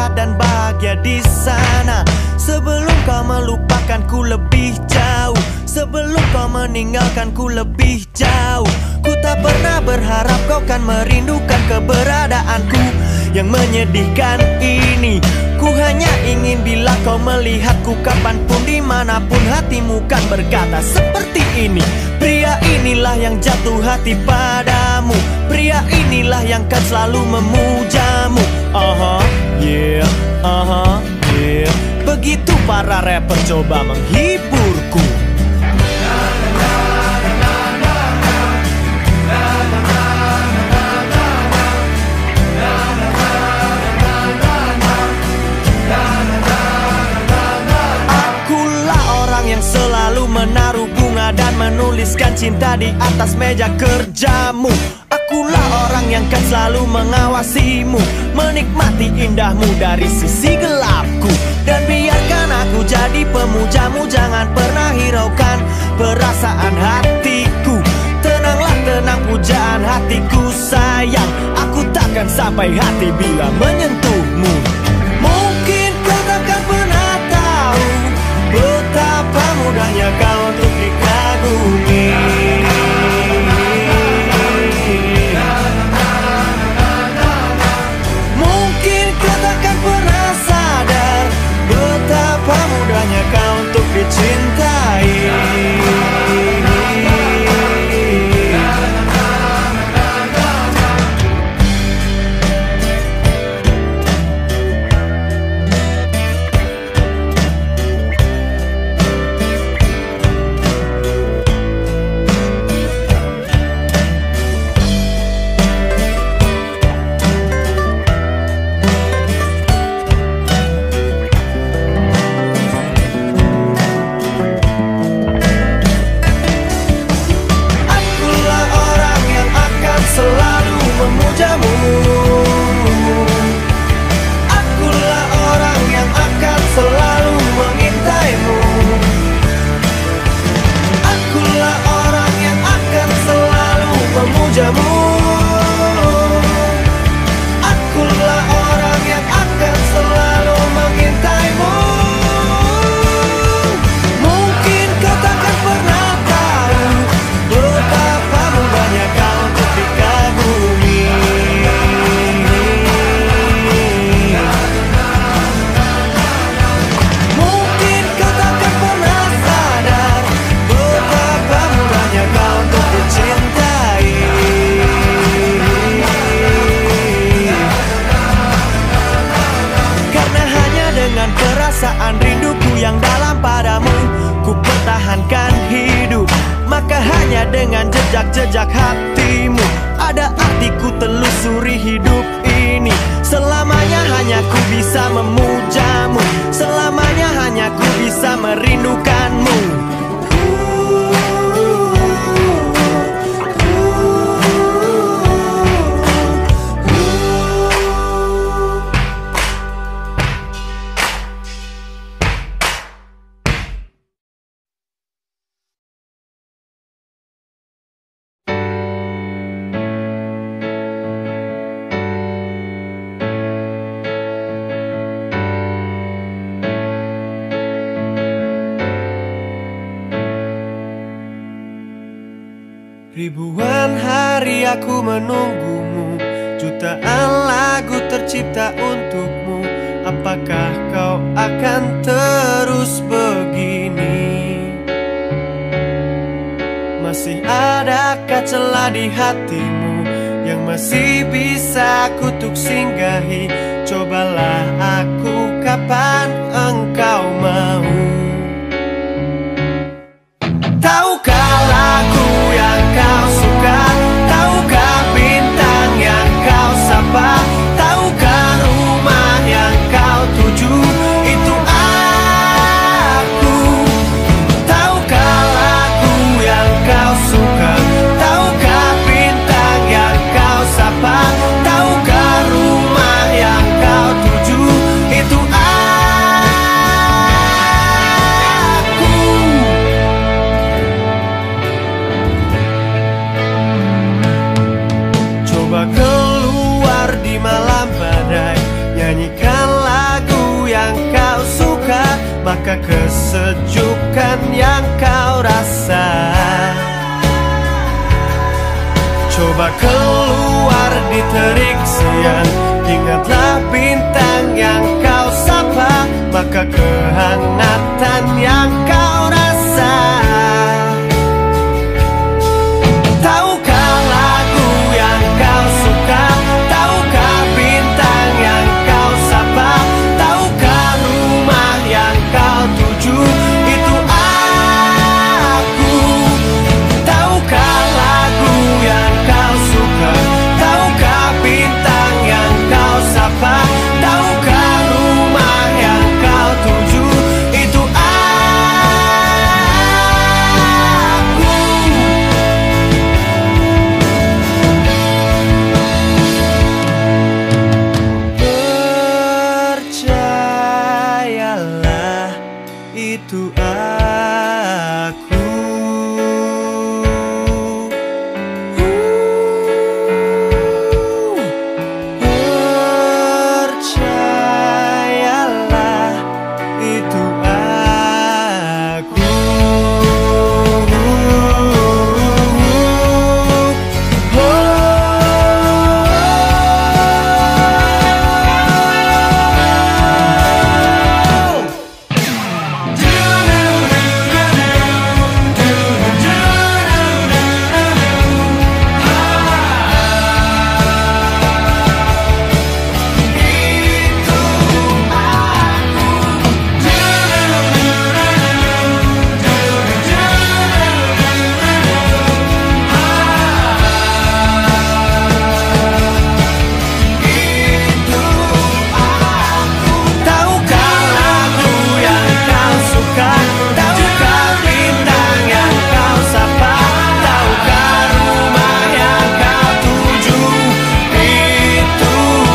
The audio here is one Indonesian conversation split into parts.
sehat dan bahagia di sana. Sebelum kau melupakanku lebih jauh, sebelum kau meninggalkanku lebih jauh. Ku tak pernah berharap kau kan merindukan keberadaanku yang menyedihkan ini. Ku hanya ingin bila kau melihatku kapanpun dimanapun, hatimu kan berkata seperti ini. Pria inilah yang jatuh hati padamu, pria inilah yang kan selalu memujamu. Yeah, yeah. Begitu para rapper coba menghiburku. Yang selalu menaruh bunga dan menuliskan cinta di atas meja kerjamu. Akulah orang yang kan selalu mengawasimu, menikmati indahmu dari sisi gelapku. Dan biarkan aku jadi pemujamu, jangan pernah hiraukan perasaan hatiku. Tenanglah, tenang pujaan hatiku sayang, aku takkan sampai hati bila menyentuhmu. Mungkin kau takkan pernah tahu betapa mudahnya kau untuk dikagumi. Mungkin kau takkan pernah sadar betapa mudahnya kau untuk dicintai. Akulah orang yang akan selalu mengintaimu. Akulah orang yang akan selalu memujamu. Akulah orang yang akan selalu mengintaimu. Mungkin kau takkan pernah tahu betapa mudahnya kau untuk dikagumi. Perasaan rinduku yang dalam padamu ku pertahankan hidup. Maka hanya dengan jejak-jejak hatimu ada artiku telusuri hidup ini. Selamanya hanya ku bisa memujamu, selamanya hanya ku bisa merindukanmu. Ribuan hari aku menunggumu, jutaan lagu tercipta untukmu. Apakah kau akan terus begini? Masih adakah celah di hatimu yang masih bisa kutuk singgahi? Cobalah aku kapan engkau mau. Tahukah lagu yang kau suka? Tahukah bintang yang kau sapa? Tahukah rumah yang kau tuju? Itu aku. Tahukah lagu yang kau suka? Tahukah bintang yang kau sapa? Tahukah rumah yang kau tuju? Itu aku. Keluar di malam badai, nyanyikan Jaga kesejukan yang kau rasa. Coba keluar di terik siang, ingatlah bintang yang kau sapa, maka kehangatan yang kau rasa. Tahukah lagu yang kau suka? Tahukah bintang yang kau sapa? Tahukah rumah yang kau tuju? Itu aku. Tahukah lagu yang kau suka? Tahukah bintang yang kau sapa? Tahukah rumah yang kau tuju? Itu aku. Percayalah, itu aku. Percayalah, itu aku. Tahukah lagu yang kau suka? Tahukah bintang yang kau sapa? Tahukah rumah yang kau tuju? Itu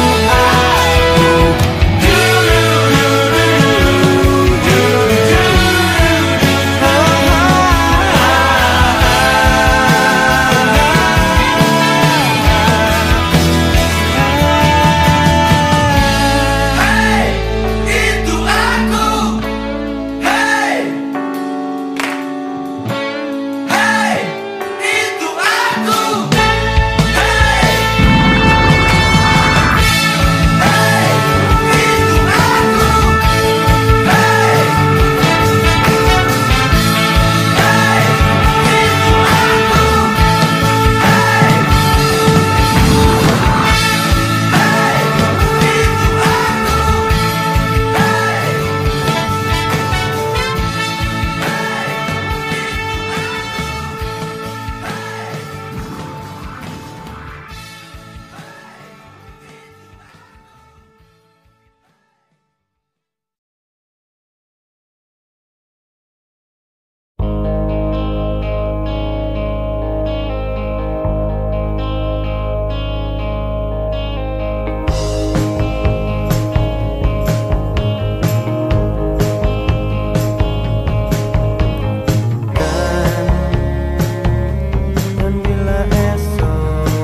dan bila esok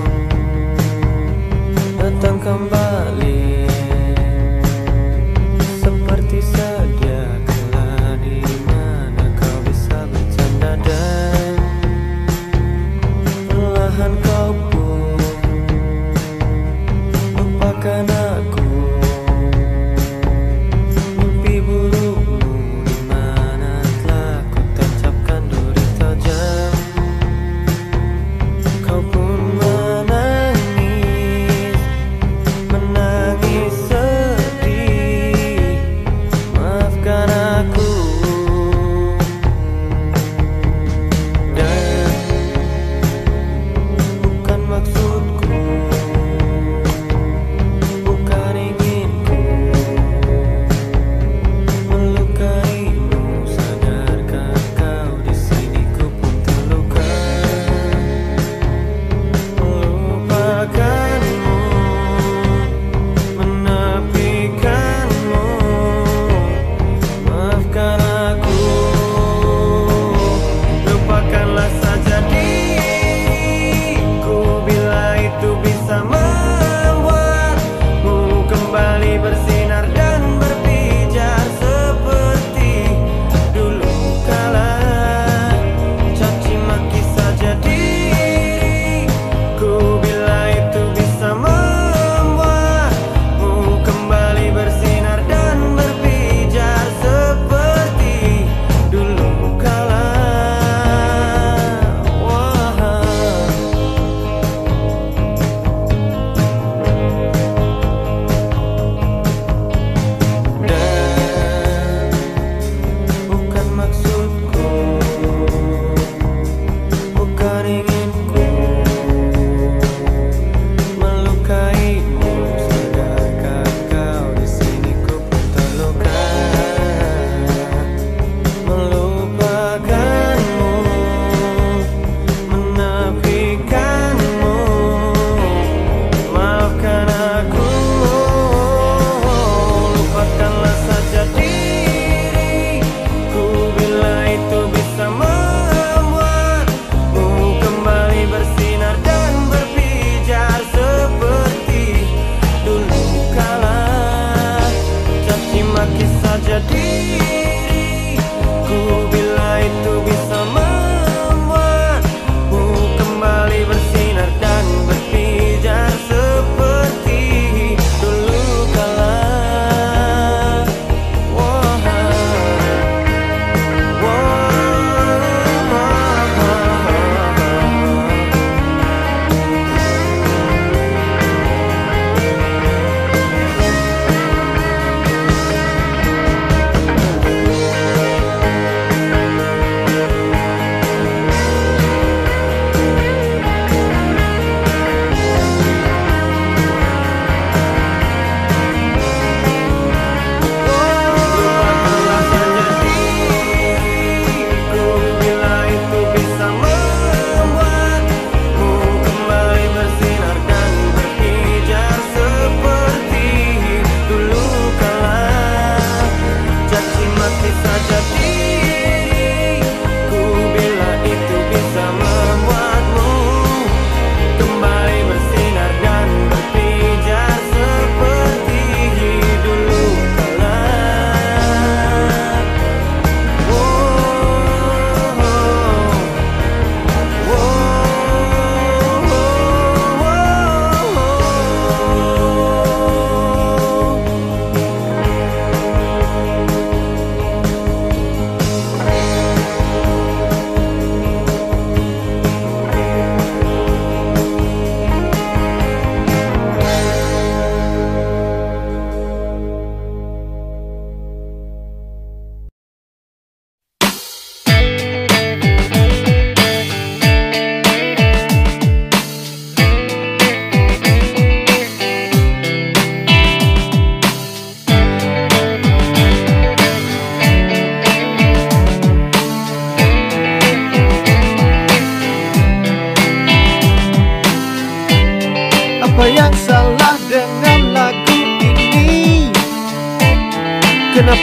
datang kembali seperti sedia kala, di mana kau bisa bercanda dan perlahan kau pun lupakan aku. Mimpi burukmu di mana telah ku tancapkan duri tajam. Kau pun menangis, menangis sedih. Maafkan aku. Dan bukan maksudku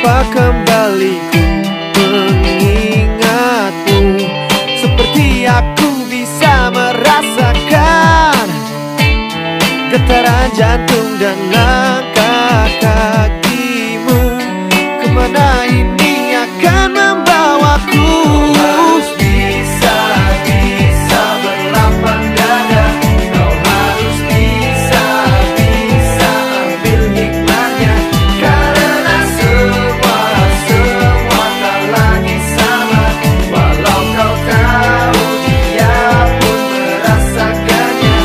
Mengapa kembali ku mengingatmu, seperti aku bisa merasakan getaran jantung dan langkah kakimu. Kemana ini akan membawaku? Harus bisa berlapang dada. Kau harus bisa ambil hikmahnya, karena semua tak lagi sama. Walau kau tahu dia pun merasakannya.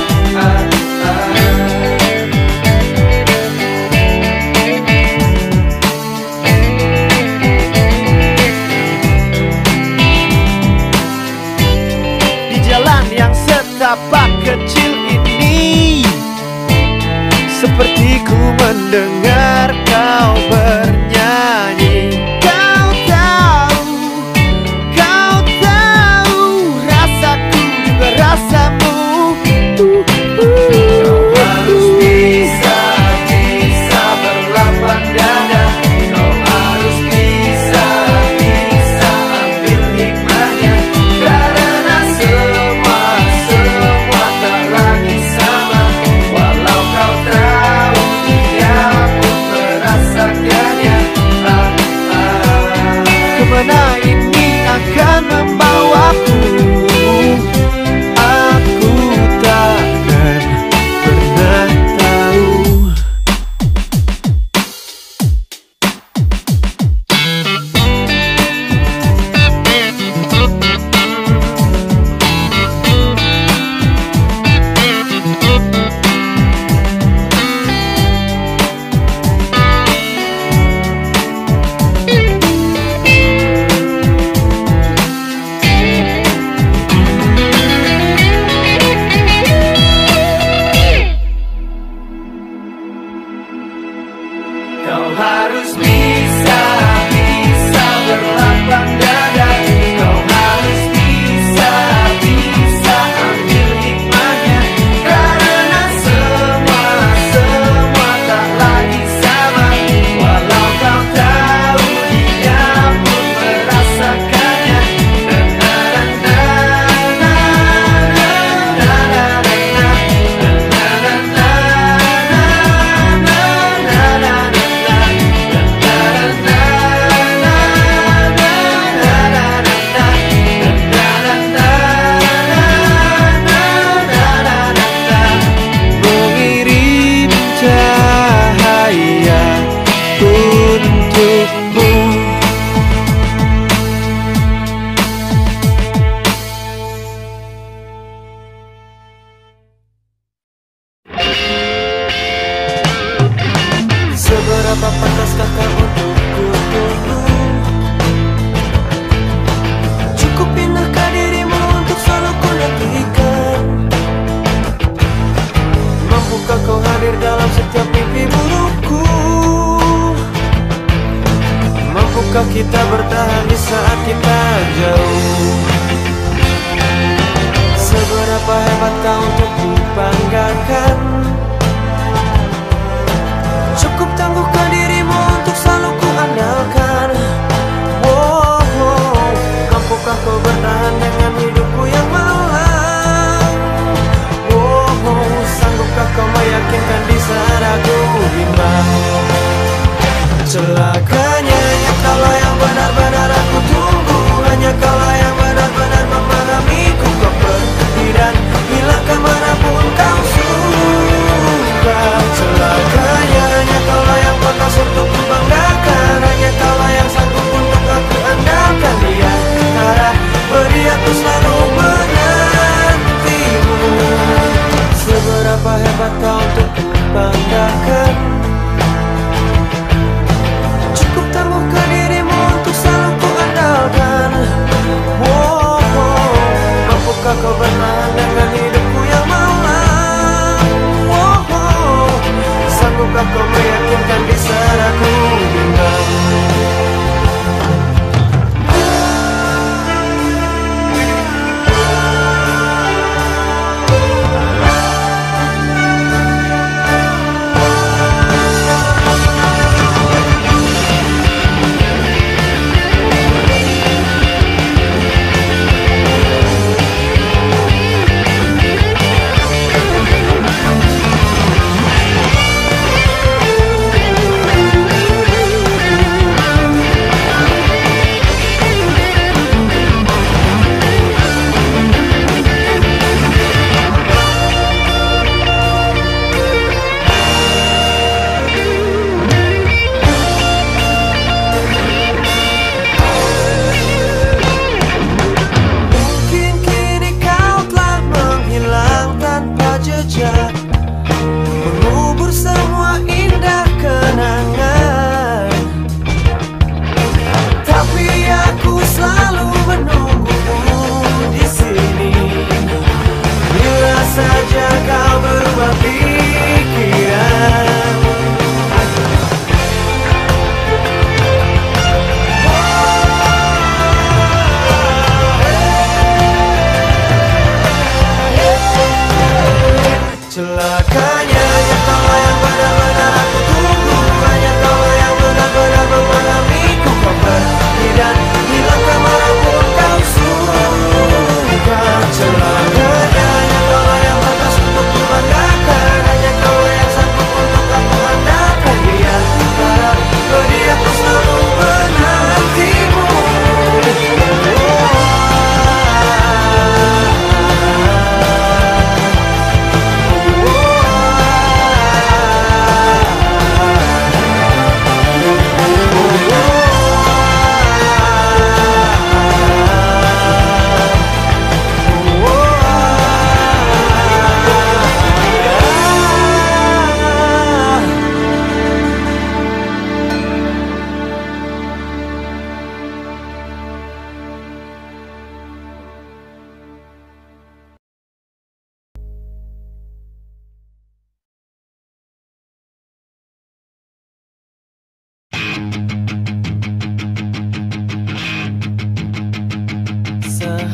Di jalan yang setapak kecil ini, seperti ku mendengar kau bernyanyi. Kau tahu, rasaku juga rasamu. Kau harus bisa berlapang dada. Kau harus bisa ambil hikmahnya, karena semua tak lagi sama. Walau kau tahu dia pun merasakannya. Kemana ini akan membawaku? Aku takkan pernah tahu. Kau harus bisa berlapang dada. Kau harus bisa ambil hikmahnya, karena semua tak lagi sama. Walau kau tahu dia pun merasakannya. Mengirim cahaya untukmu. Seberapa pantaskah kamu untuk tunggu? Cukup pindahkah dirimu untuk selalu ku nantikan? Mampukah kau hadir dalam setiap mimpi burukku? Mampukah kita bertahan di saat kita jauh? Seberapa hebat kau untuk kubanggakan? Cukup tangguhkah dirimu untuk selalu ku andalkan? Mampukah kau bertahan dengan hidupku yang malang? Sanggupkah kau meyakinkan di saat aku bimbang? Celakanya hanya kaulah yang benar-benar aku tunggu. Hanya kaulah yang benar-benar memahamiku. Kau pergi dan hilang kemanapun kau suka. Celakanya hanya kaulah yang pantas untuk kubanggakan. Hanya kaulah yang sanggup untuk aku andalkan. Dia harap beri aku selalu menantimu. Seberapa hebat kau untuk kubanggakan? Cukup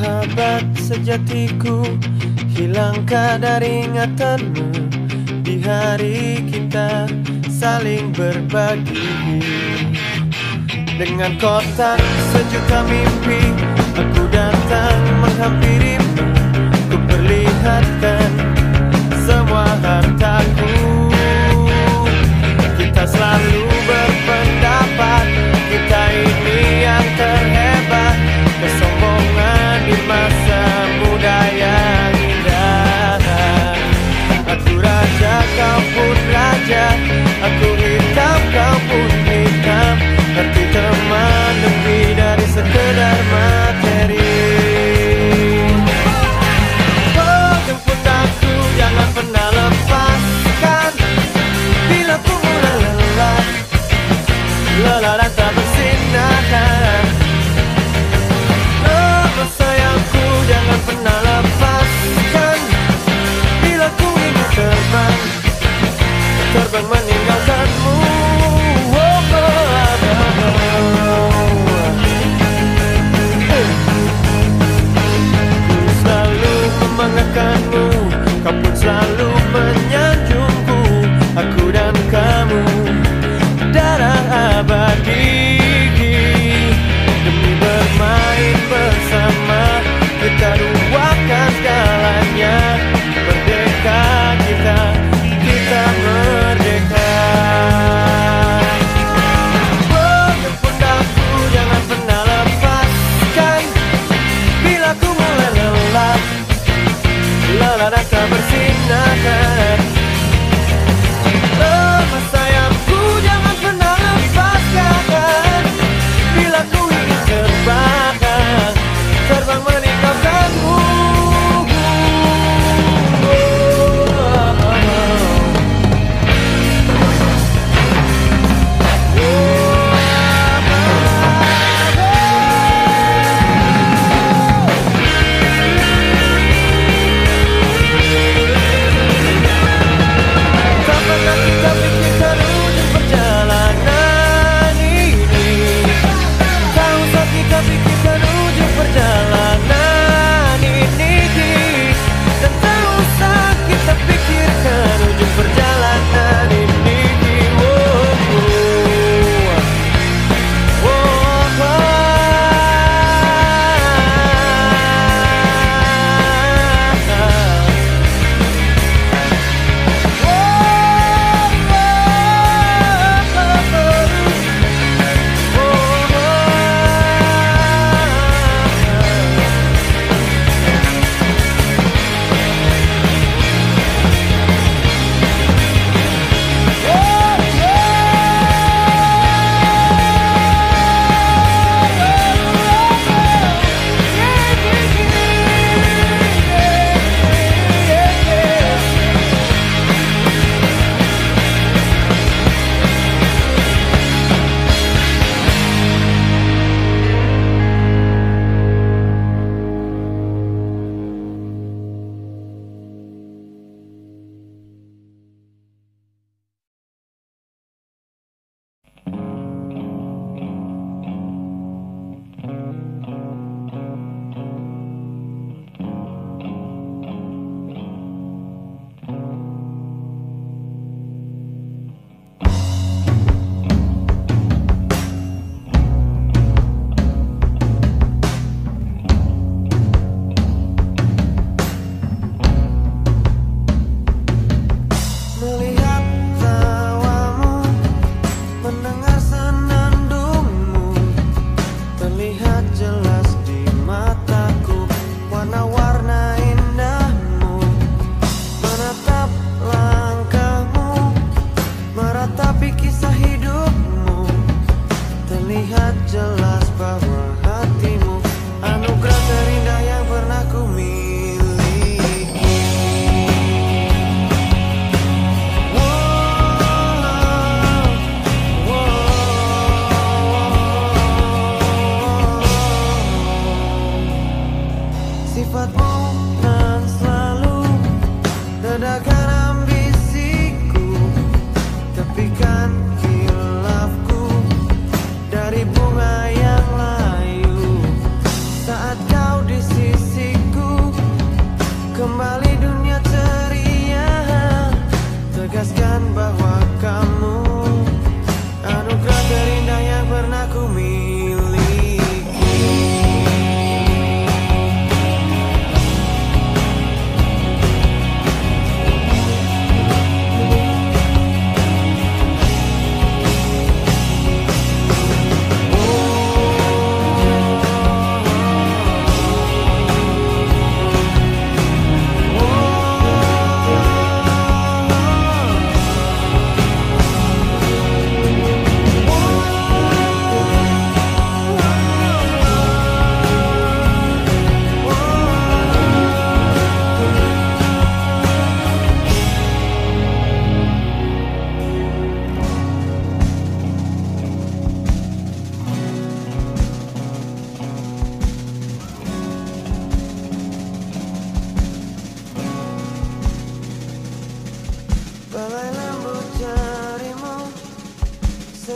Sahabat sejatiku, hilangkah dari ingatanmu di hari kita saling berbagi? Dengan kotak sejuta mimpi, aku datang menghampirimu. Ku perlihatkan semua hartaku. Kita selalu berpendapat kita ini yang terhebat. Kesombongan di masa muda yang indah. Aku raja, kau pun raja. Aku hitam, kau pun hitam. Arti teman lebih dari sekedar materi. Oh, jemput aku, jangan pernah lepaskan. Bila ku mulai lelah, lelah dan tak bersinar. Oh, sayangku, jangan pernah lepaskan. Bila ku ingin terbang, terbang meninggalkanmu. Membanggakanmu, kau pun selalu menyanjungku. Aku dan kamu darah abadi. Demi bermain bersama, kita duakan segalanya. Merdeka kita, kita merdeka.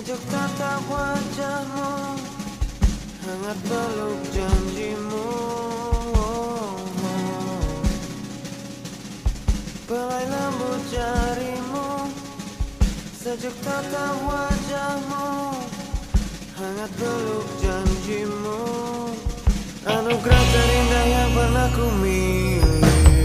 Sejuk tatap wajahmu, hangat peluk janjimu. Belai lembut jarimu, sejuk tatap wajahmu, hangat peluk janjimu. Anugerah terindah yang pernah ku miliki.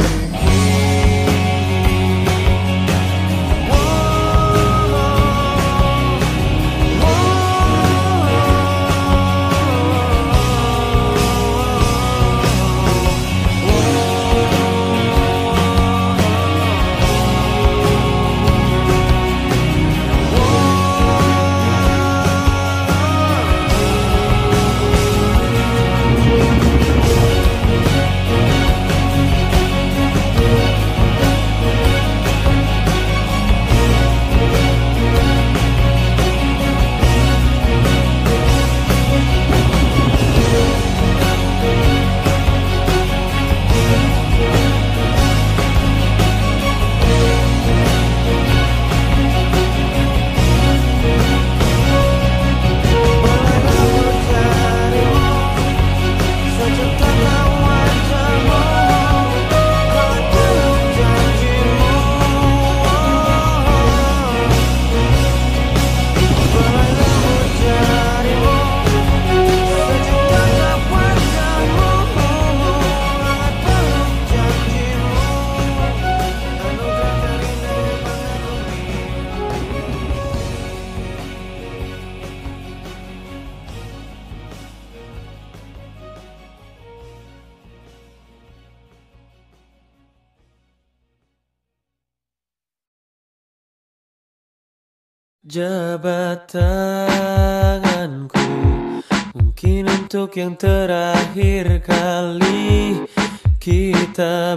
Jabat tanganku, mungkin untuk yang terakhir kali kita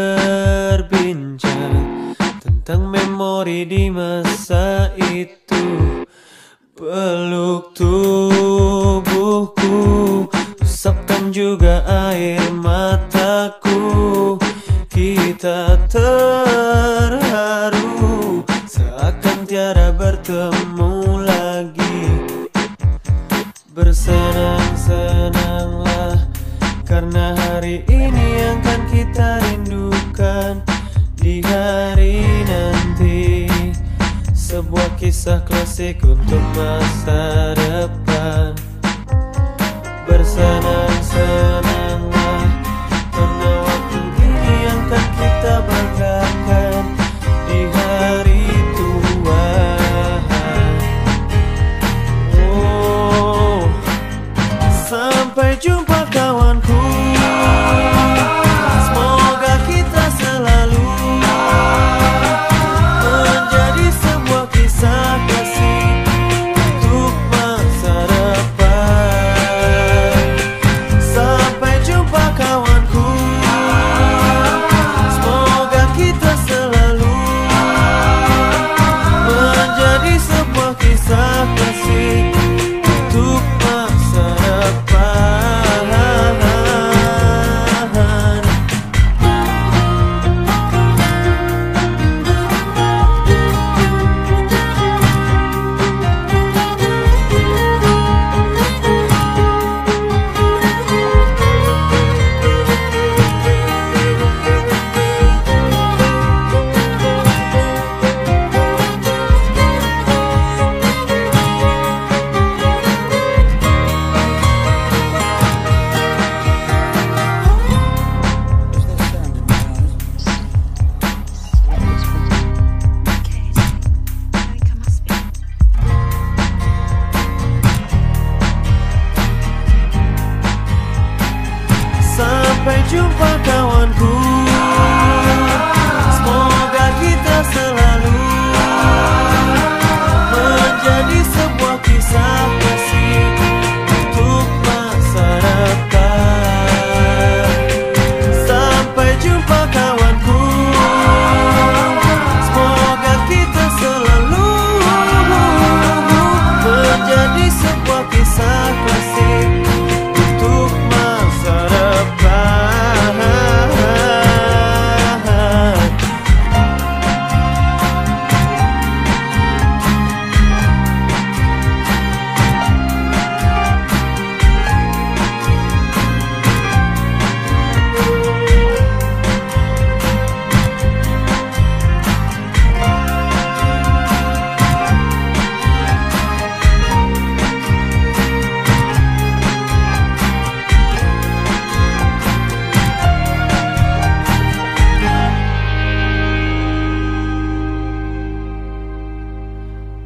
berbincang tentang memori di masa itu. Peluk tubuhku, usapkan juga air mataku. Kita terharu seakan tiada bertemu lagi. Bersenang-senanglah karena hari ini yang kan kita rindukan di hari nanti. Sebuah kisah klasik untuk masa depan. Bersenang-senanglah karena waktu ini yang kan kita banggakan di hari tua. Oh, sampai jumpa kawanku. Semoga kita selalu menjadi sebuah kisah kasih untuk masa depan. Sampai jumpa kawanku. Semoga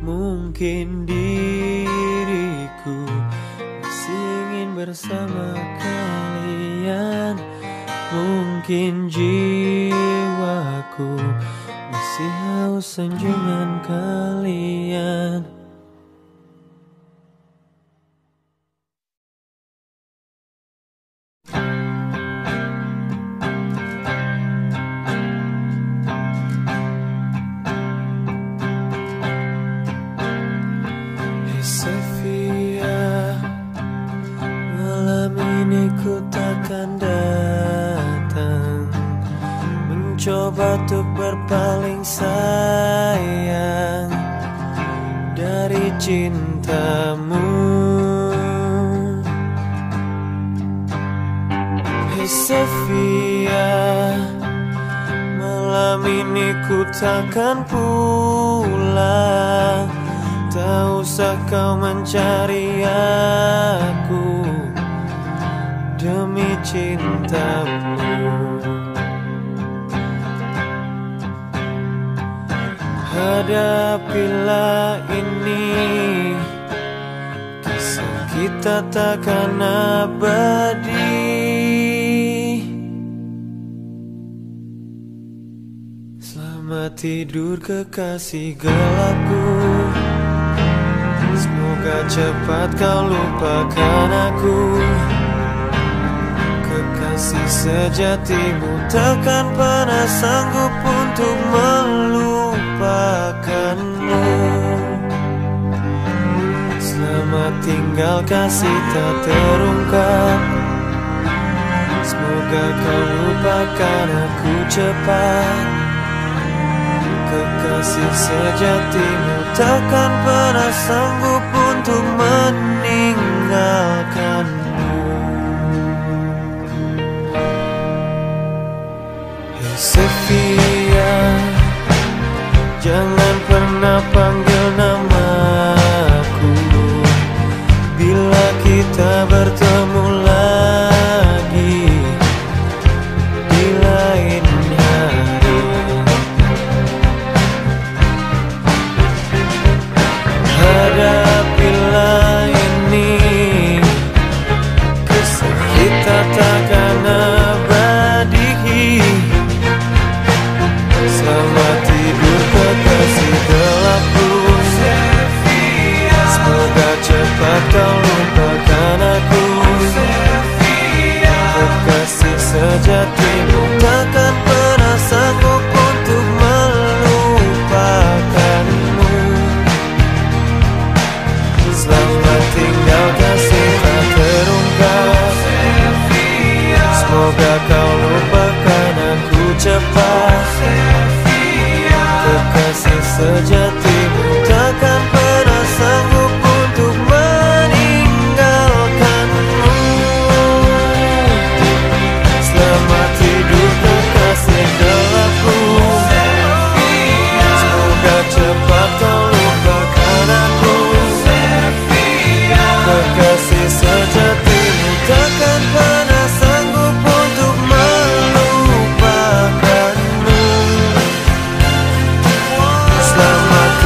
Mungkin diriku masih ingin bersama kalian. Mungkin jiwaku masih haus sanjungan kalian. Sevilla, malam ini ku takkan datang, mencoba untuk berpaling sayang dari cintamu. Hey Sevilla, malam ini ku takkan pulang. Tak usah kau mencari aku demi cintamu. Hadapilah ini, kisah kita takkan abadi. Selamat tidur kekasih gelapku, semoga cepat kau lupakan aku. Kekasih sejatimu takkan pernah sanggup untuk melupakanmu. Selamat tinggal kasih tak terungkap, semoga kau lupakan aku cepat. Kekasih sejatimu takkan pernah sanggup untuk meninggalkanmu. Hey Sevilla, jangan pernah panggil namaku bila kita bertemu lagi di lain hari. Hadapilah ini, kisah kita takkan abadi. Selamat tidur kekasih gelapku, semoga cepat kau lupakan aku. Kekasih sejatimu takkan pernah sanggup untuk melupakanmu. Selamat tinggal kasih tak terungkap, semoga kau lupakan aku cepat. Kekasih sejatimu takkan pernah sanggup untuk meninggalkanmu. Selamat tidur kekasih gelapku, semoga cepat kau lupakan aku. Kekasih sejatimu takkan pernah sanggup untuk melupakanmu. Selamat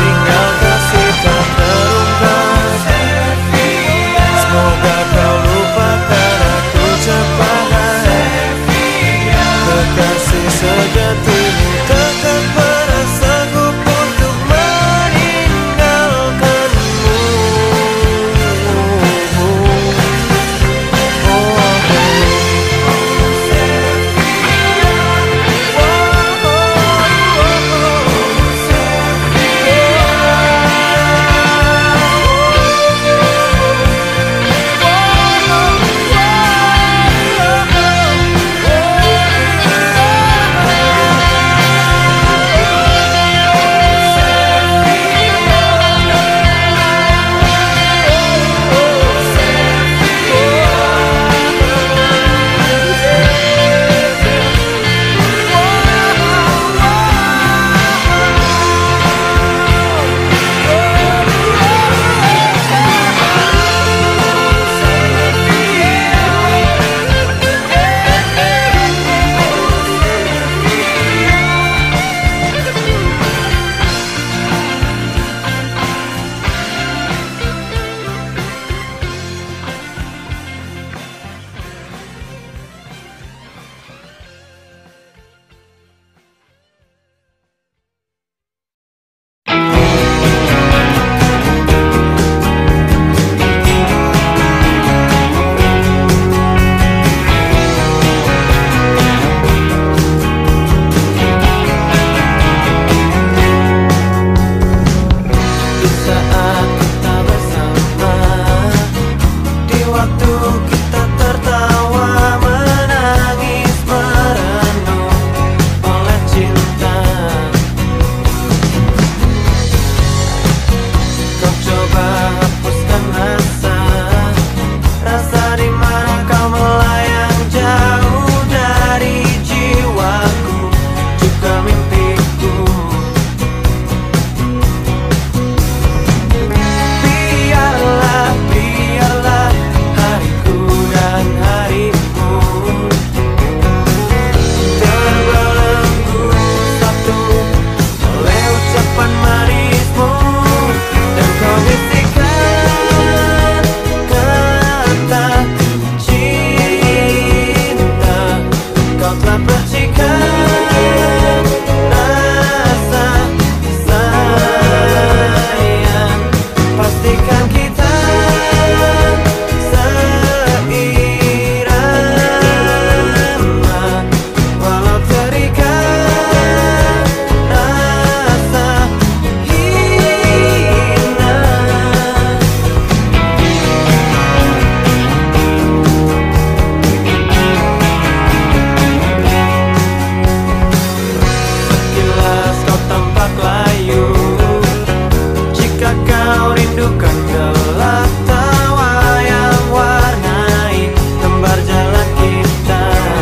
kau rindukan gelap tawa yang warnai lembar jalan kita.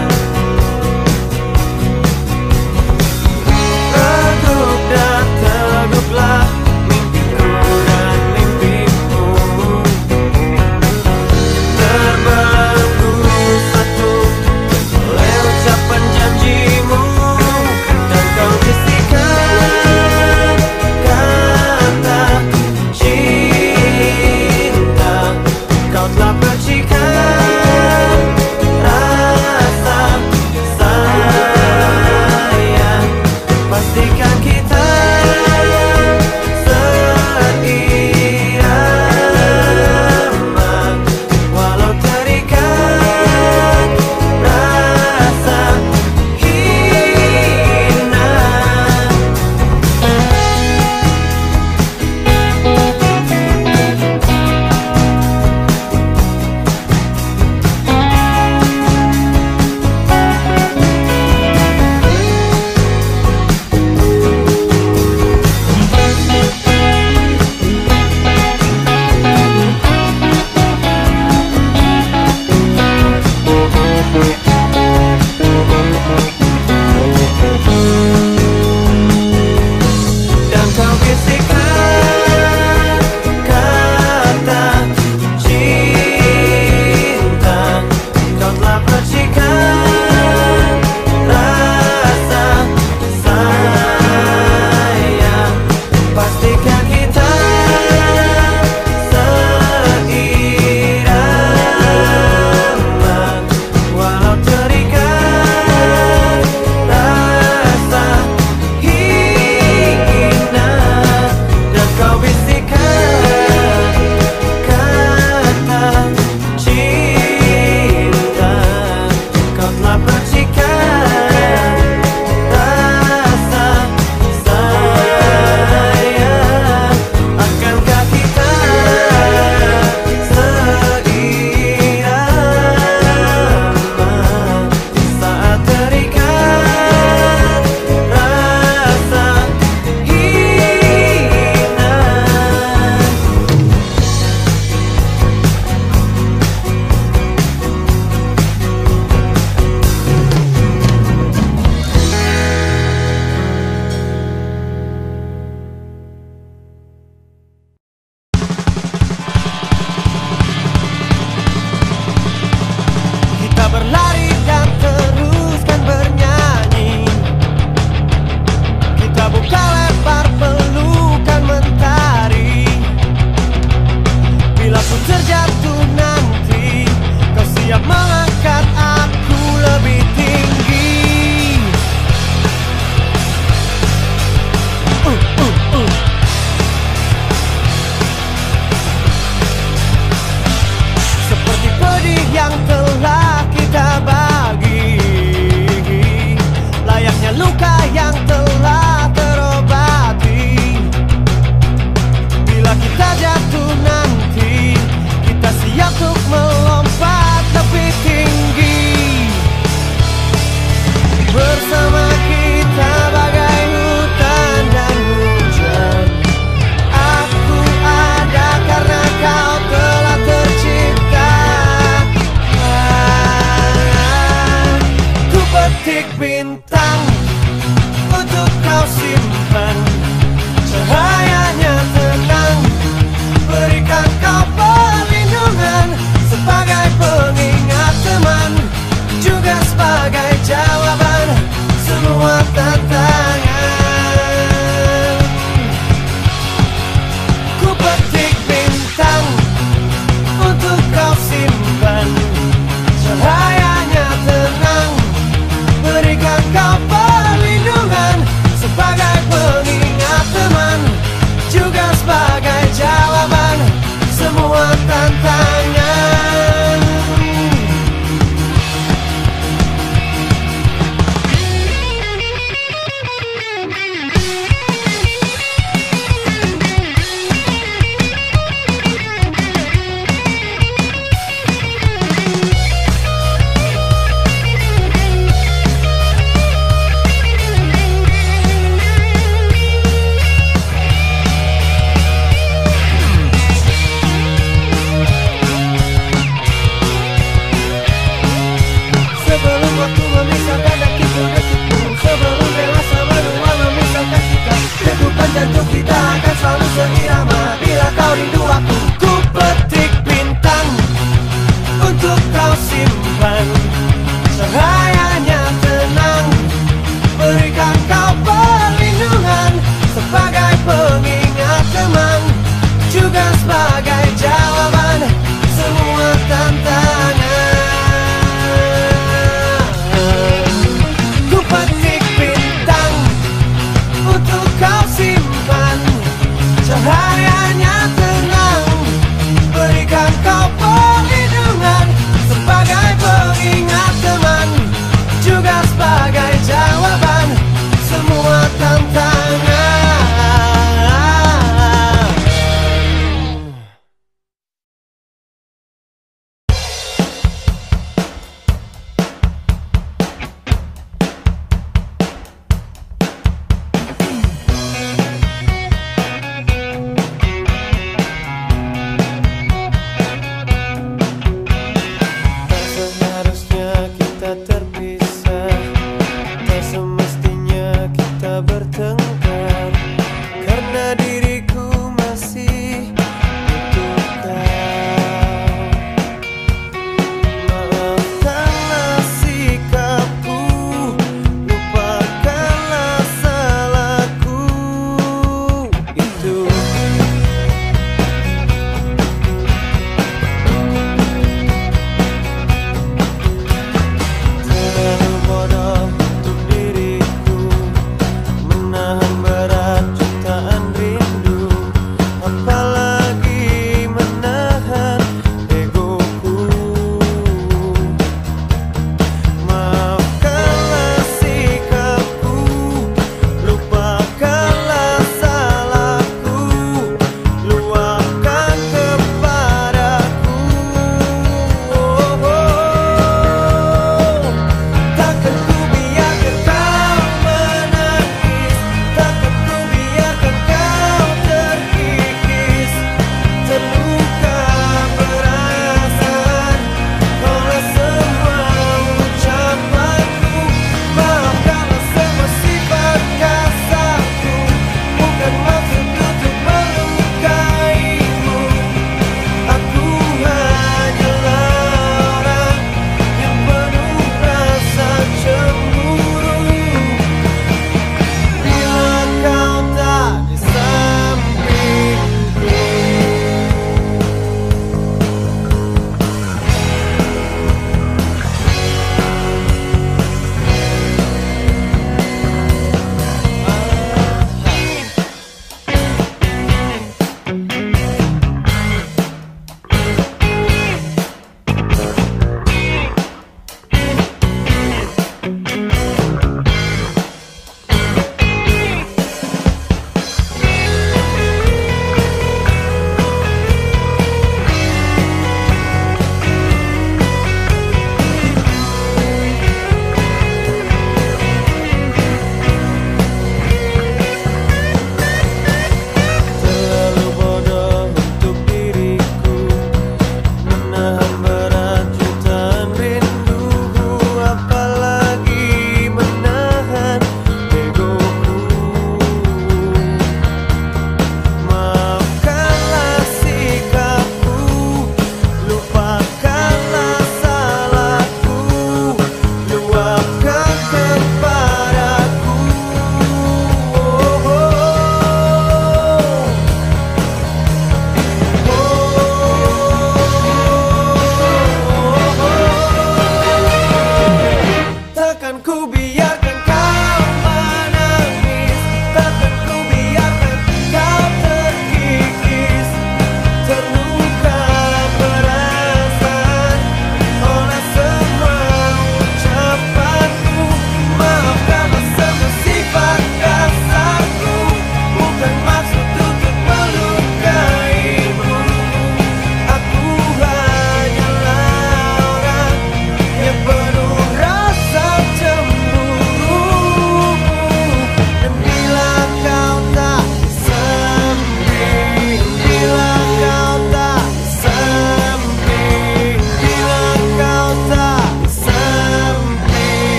Redup dan teguklah mimpiku dan mimpimu, terbelenggu satu oleh ucapan janjimu. Dan kau bisikan kata cinta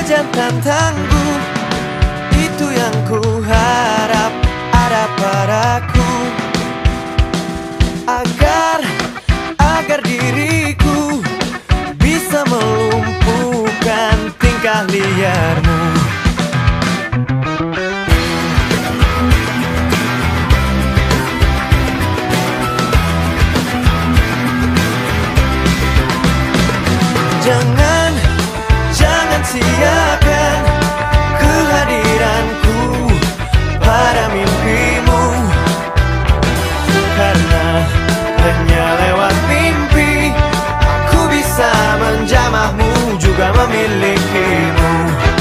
jantan tangguh. Itu yang ku harap ada padaku, agar diriku bisa melumpuhkan tingkah liarmu. Jangan siakan kehadiranku pada mimpimu, karena hanya lewat mimpi aku bisa menjamahmu, juga memilikimu.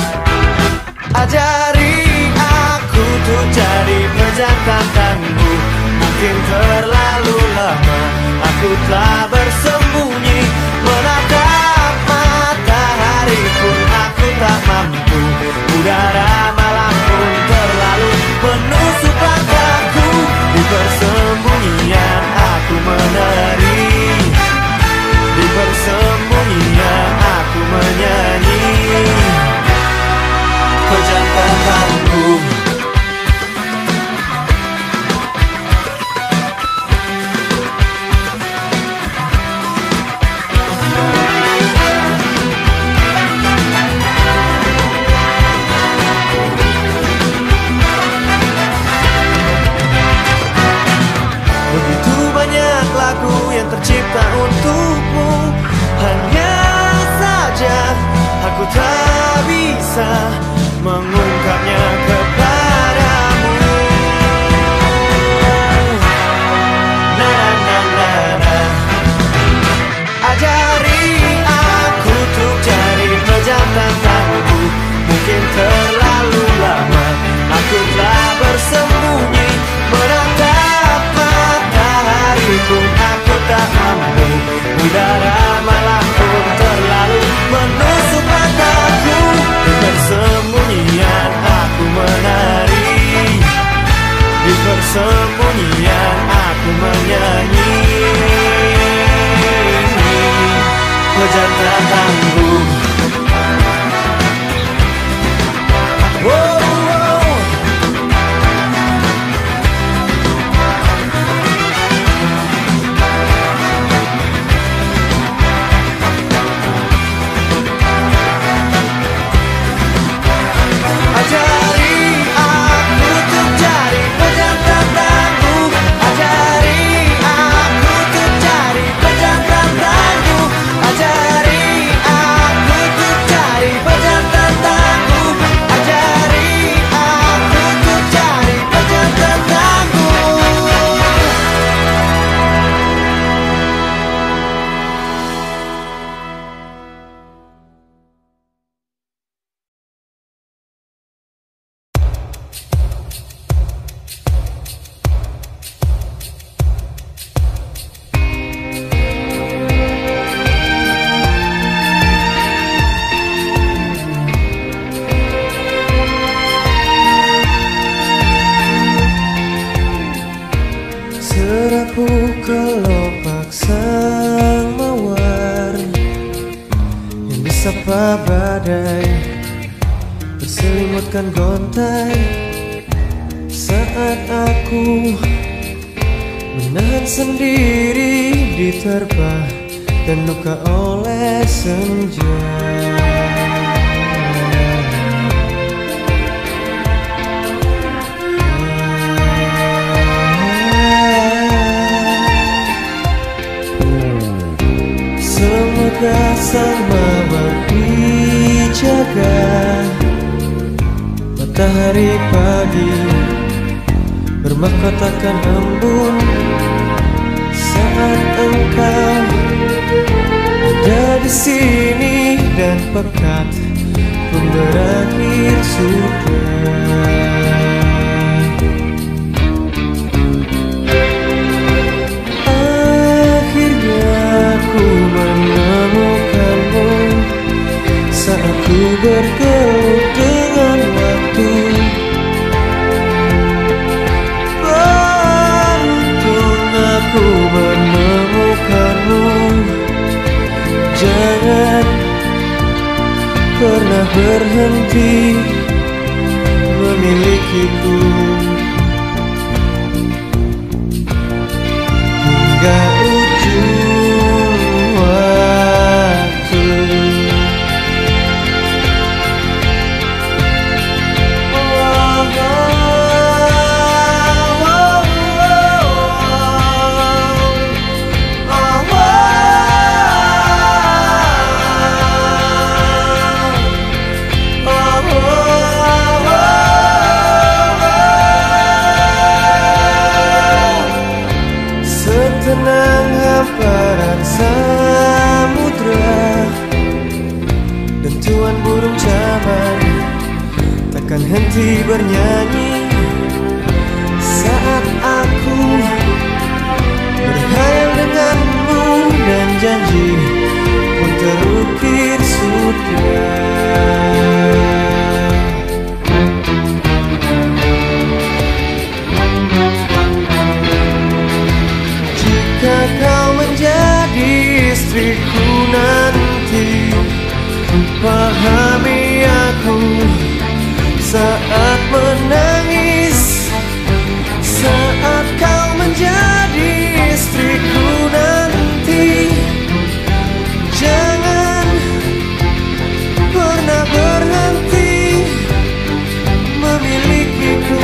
Ajari aku tuh jadi pejantan tangguh. Mungkin terlalu lama aku telah bersembunyi, menatap matahari pun aku tak mampu. Udara malam pun terlalu menusuk mataku. Di persembunyian aku menari, di persembunyian aku menyanyi. Pejantan tangguh. Begitu banyak lagu yang tercipta untukmu, hanya saja aku tak bisa mengungkapnya kepadamu. Na na na na. Ajari aku untuk jadi pejantan tangguh. Mungkin terlalu lama aku telah bersembunyi, menatap matahari pun aku tak mampu. Udara malam pun terlalu menusuk mataku. Di persembunyian aku menari, di persembunyian aku menyanyi. Pejantan tangguh. Kelopak sang mawar yang disapa badai, berselimutkan gontai saat aku menahan sendiri, diterpa dan luka oleh senja. Semoga sang mawar dijaga matahari pagi, bermahkotakan embun saat engkau ada di sini, dan pekat pun berakhir sudah. Aku menemukanmu saat ku bergelut dengan waktu. Beruntung aku menemukanmu. Jangan pernah berhenti memilikiku hingga ujung waktu. Setenang hamparan samudra, dentuan burung caman takkan henti bernyanyi saat aku berhayal denganmu dan janji pun terukir sudah. Jika kau menjadi istriku nanti, pahami aku saat menangis. Saat kau menjadi istriku nanti, jangan pernah berhenti memilikiku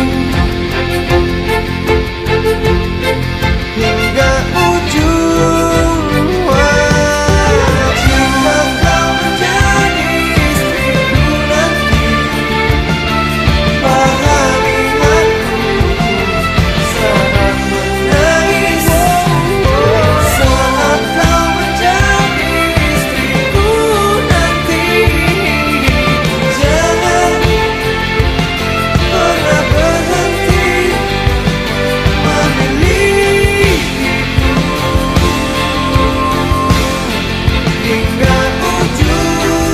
hingga ujung waktu. Jika kau menjadi istriku nanti, pahami aku saat menangis. Saat kau menjadi istriku nanti, jangan pernah berhenti memilikiku hingga ujung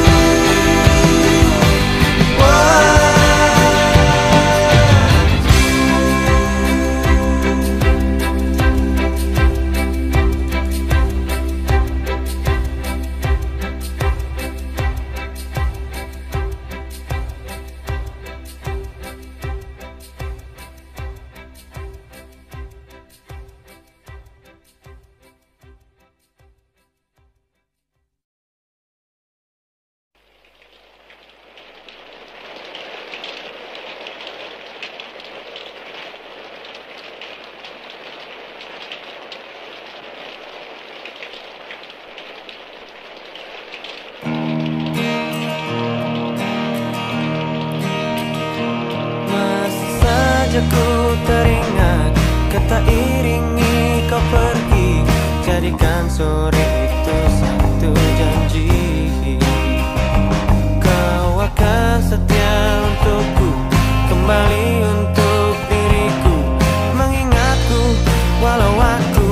ku teringat kata iringi kau pergi, jadikan sore itu satu janji. Kau akan setia untukku, kembali untuk diriku, mengingatku walau aku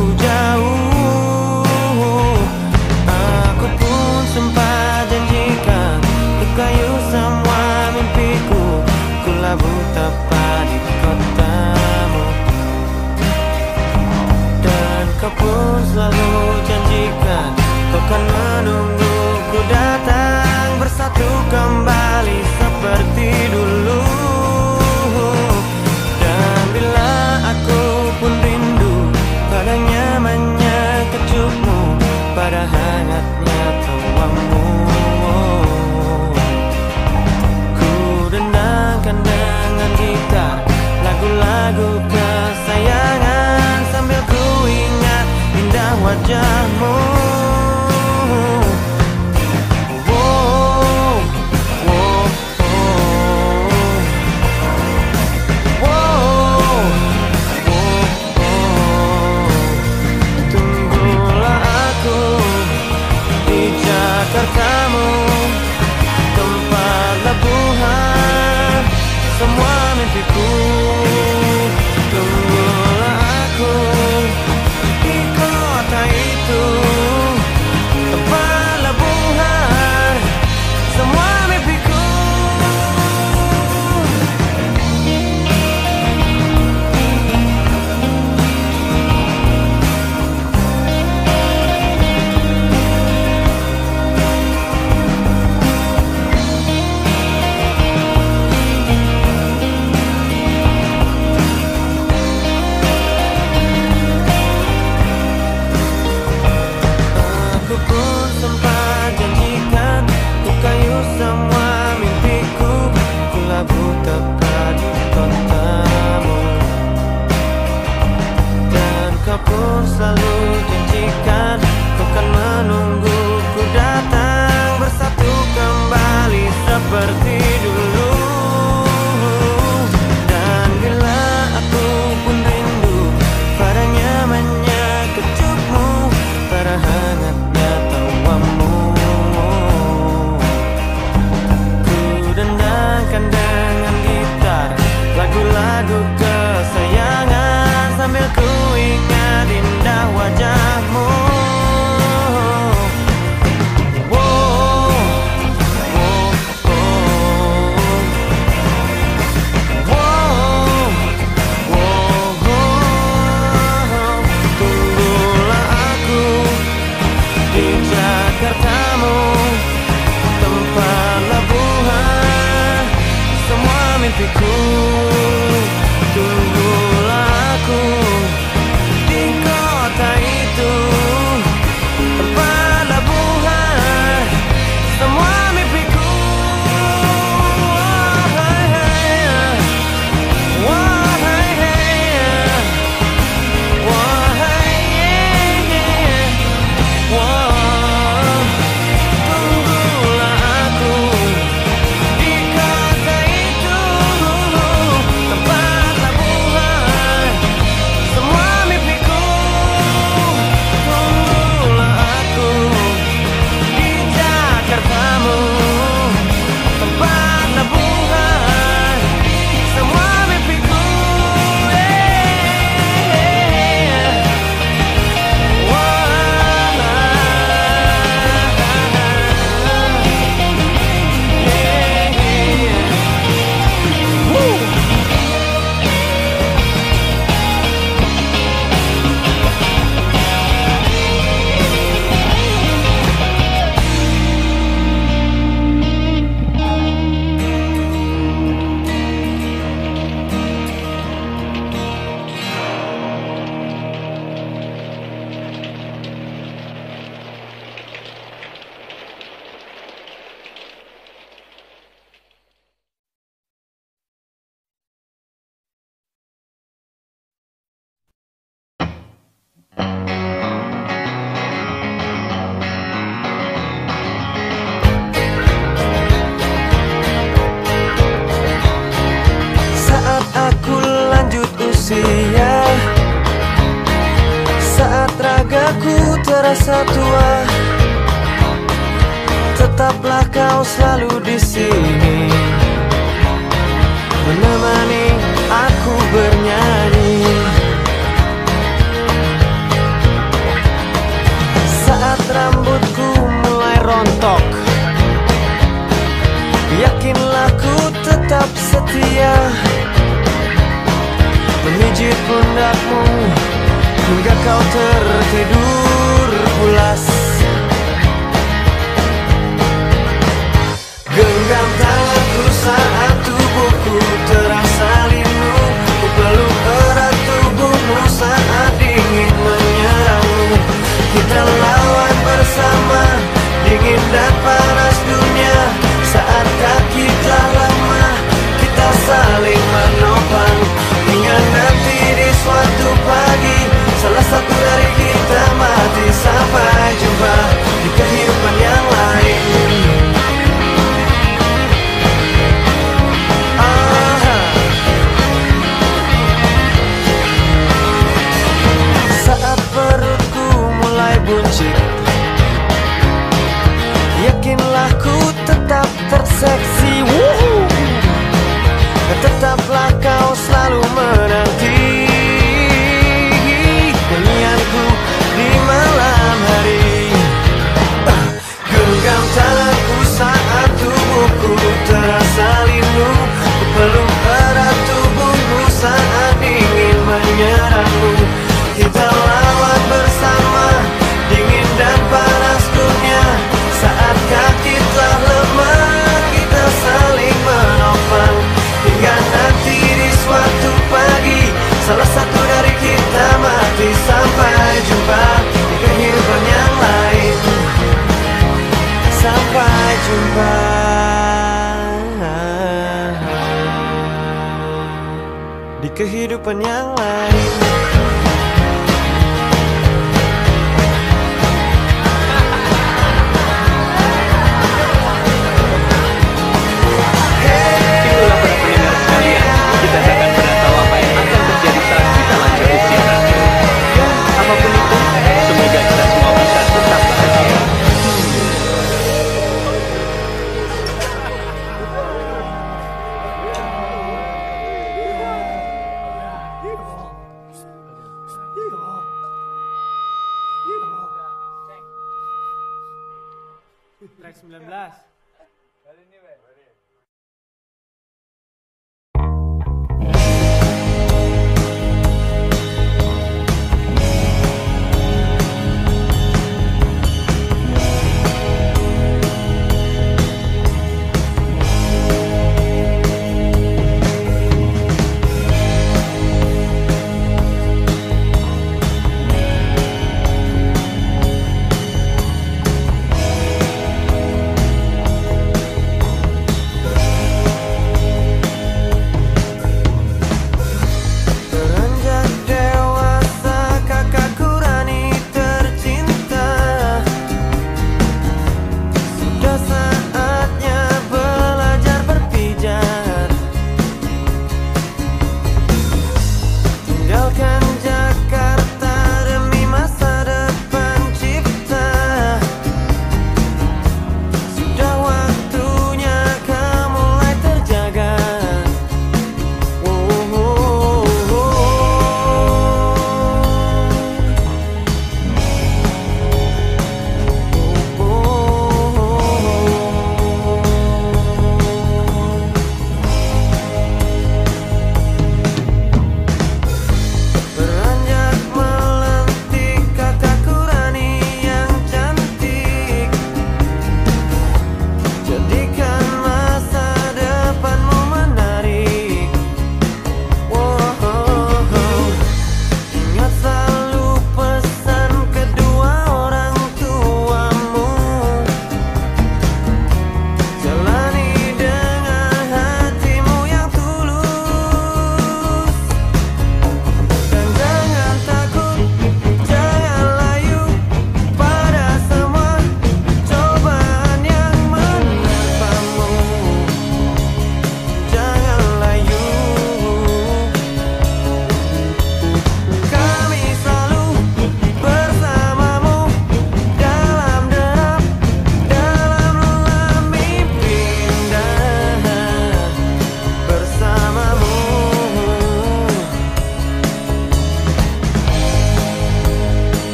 jauh. Aku pun sempat janjikan untuk kayu semua mimpiku, ku labur tepat di kotamu, dan kau pun selalu janjikan kau kan menungguku datang, bersatu kembali seperti dulu. Dan bila aku pun rindu pada nyamannya kecupmu, pada hangatnya tawamu, ku dendangkan dengan gitar lagu-lagu kesayangan, sambil ku ingat indah wajahmu. Tunggulah aku di Jakartamu, tempat labuhan semua mimpiku. mimpiku. Tunggulah aku di kota itu, pelabuhan semua mimpiku. Tunggulah aku di kota itu, tempat labuhan semua mimpiku. Tunggulah aku di Jakartamu, tempat labuhan semua mimpiku. Saat aku lanjut usia, saat ragaku terasa tua, tetaplah kau selalu di sini, menemani aku bernyanyi. Saat rambutku mulai rontok, yakinlah ku tetap setia, memijit pundakmu hingga kau tertidur pulas. Genggam tanganku saat tubuhku terasa linu, ku peluk erat tubuhmu saat dingin menyerangmu. Kita lawan bersama dingin dan panas dunia. Saat kaki telah lemah, kita saling menopang hingga nanti di suatu pagi salah satu dari kita mati. Sampai jumpa di kehidupan yang lain. Saat perutku mulai buncit, yakinlah ku tetap terseksi. Tetaplah kau selalu menanti nyanyianku di malam hari. Genggam tanganku saat tubuhku terasa linu, ku peluk erat tubuhmu saat dingin menyerangmu. Kita lawan bersama dingin dan panas dunia. Saat kaki telah lemah, kita saling menopang hingga nanti di suatu pagi salah satu dari kita mati. Sampai jumpa di kehidupan yang lain. Sampai jumpa di kehidupan yang lain.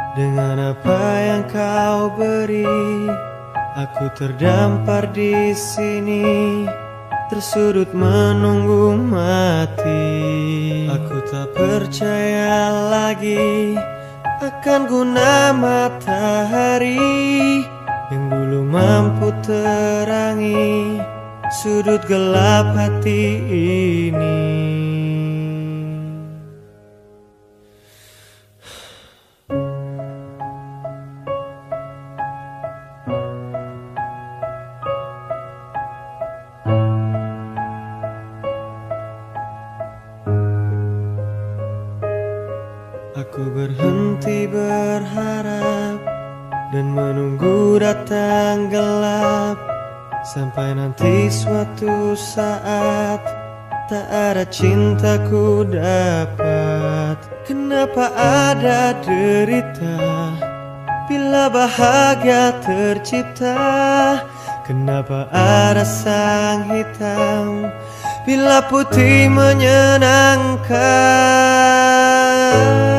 Dengan apa yang kau beri, aku terdampar di sini, tersudut menunggu mati. Aku tak percaya lagi akan guna matahari yang dulu mampu terangi sudut gelap hati ini. Aku berhenti berharap dan menunggu datang gelap, sampai nanti suatu saat tak ada cintaku dapat. Kenapa ada derita bila bahagia tercipta? Kenapa ada sang hitam bila putih menyenangkan?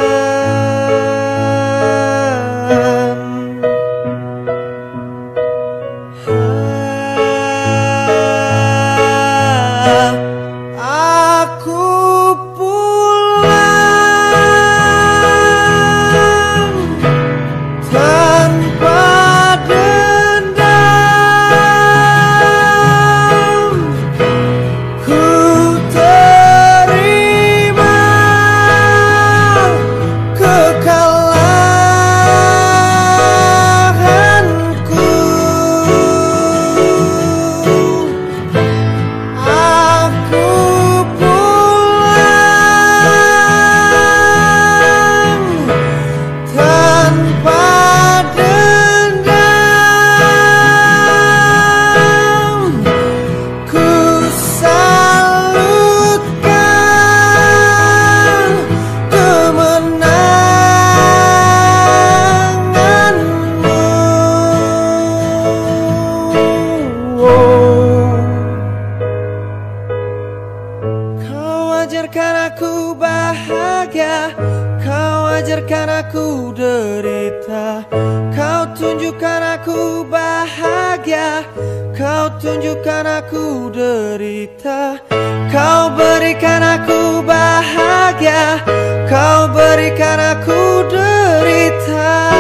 Ajarkan aku bahagia, kau ajarkan aku derita. Kau tunjukkan aku bahagia, kau tunjukkan aku derita. Kau berikan aku bahagia, kau berikan aku derita.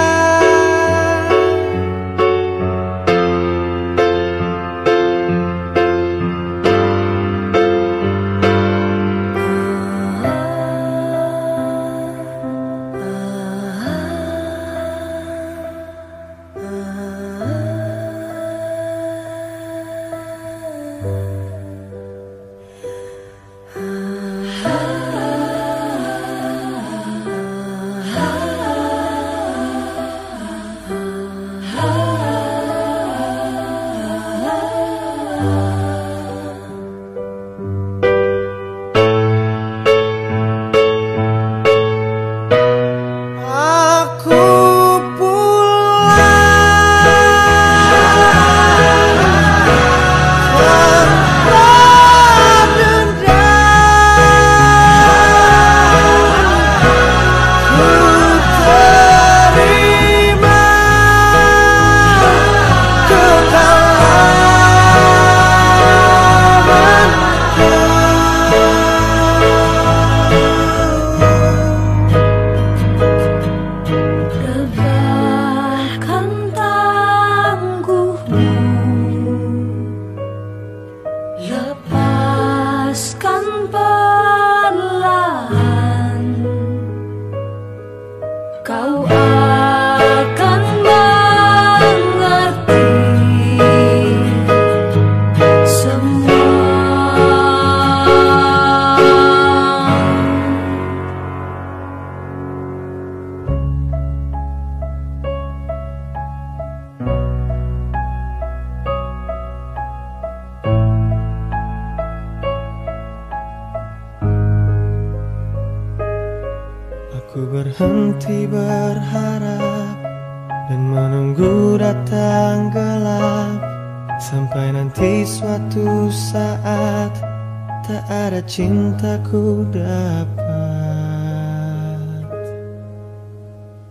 Lepaskan perlahan, kau akan mengerti semua. Aku berhenti berharap dan menunggu datang gelap, sampai nanti suatu saat tak ada cintaku dapat.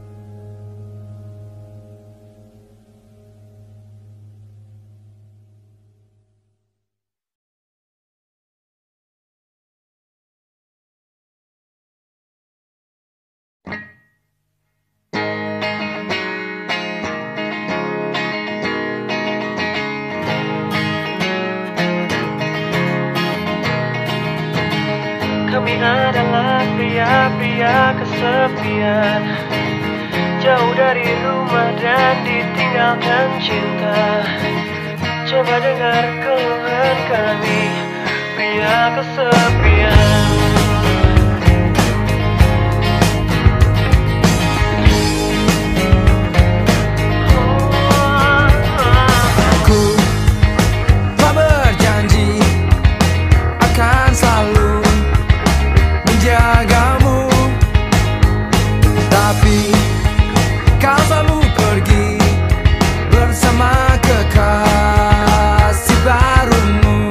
adalah pria-pria kesepian, jauh dari rumah dan ditinggalkan cinta. Coba dengar keluhan kami, pria kesepian. Ku telah berjanji akan selalu menjagamu, tapi kau selalu pergi bersama kekasih barumu.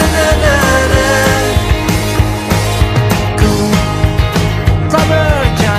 Ku telah berjanji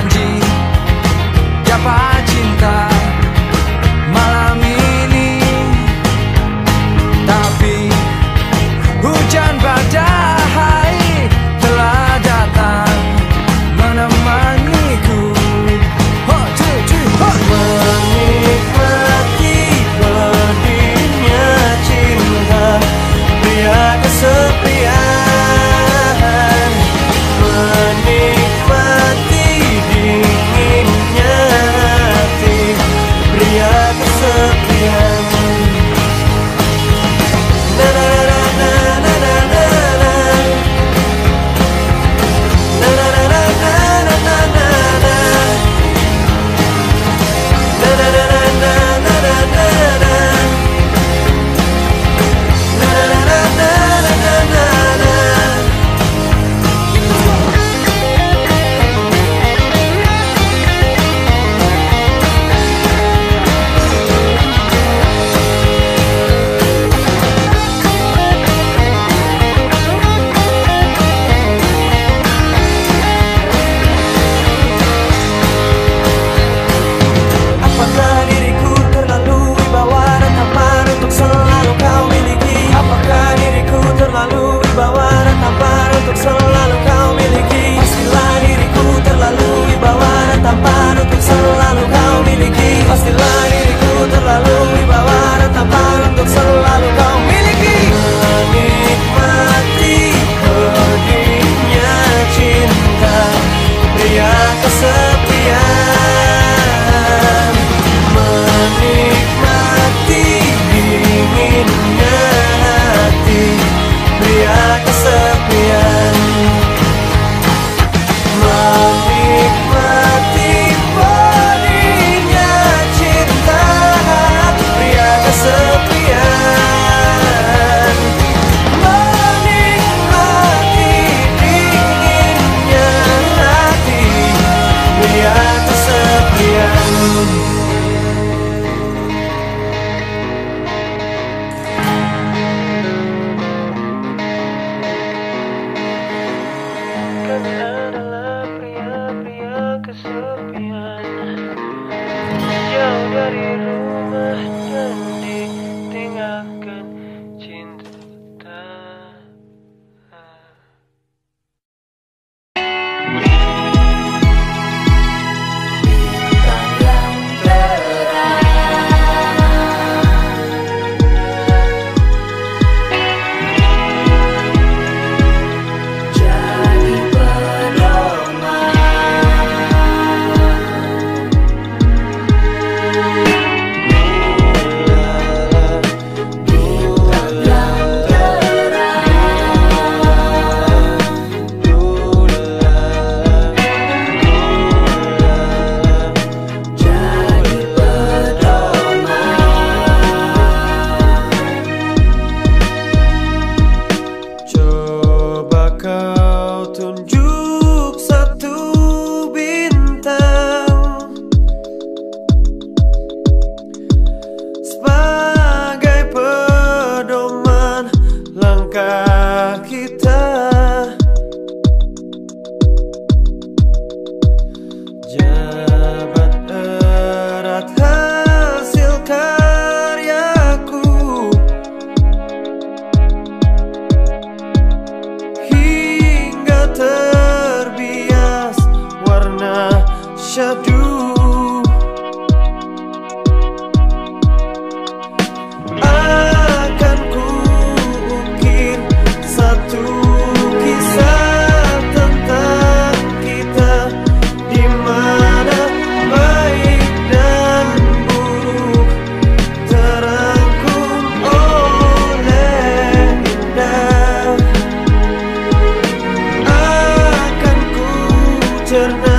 cerna